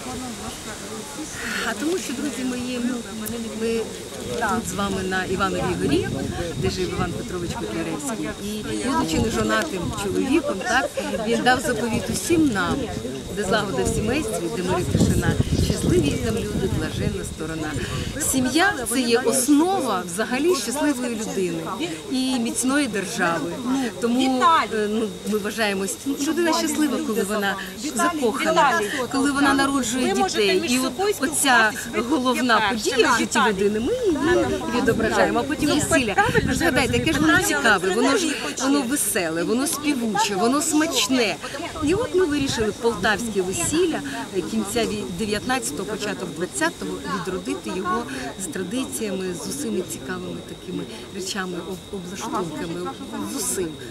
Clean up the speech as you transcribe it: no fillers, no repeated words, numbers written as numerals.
А тому що, друзі мої, ми тут з вами на Івановій горі, де жив Іван Петрович Котляревський. І, будучи нежонатим чоловіком, так, він дав заповіт усім нам, де злагода в сімействі, де мир і тишина, щасливі там люди, блаженна сторона. Сім'я – це є основа взагалі щасливої людини і міцної держави. Тому ми вважаємо, людина щаслива, коли вона закохана, коли вона народжує дітей. І оця головна подія в житті людини, ми її відображаємо, а потім весілля. Згадайте, яке ж воно цікаве, воно веселе, воно співуче, воно смачне. І от ми вирішили полтавське весілля кінця 19-го, початок 20-го відродити його з традиціями, з усіми цікавими такими речами, облаштунками, з усім.